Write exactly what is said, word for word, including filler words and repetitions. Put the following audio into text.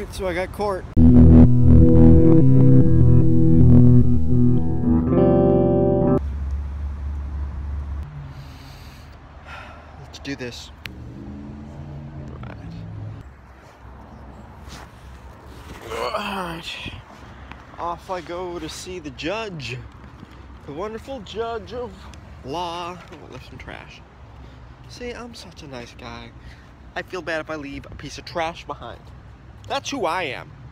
Alright, so I got court. Let's do this. Alright. Off I go to see the judge. The wonderful judge of law. Oh, there's some trash. See, I'm such a nice guy. I feel bad if I leave a piece of trash behind. That's who I am.